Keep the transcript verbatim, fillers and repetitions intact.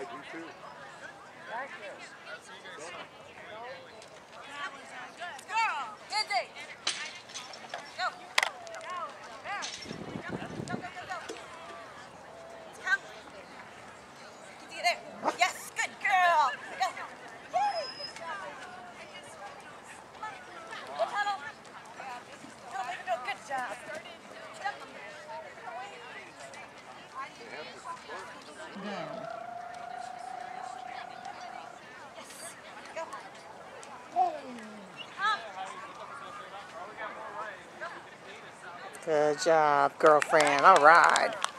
I do too. Thank you. Yes, good girl. Go. Good job. Good job, girlfriend. All right.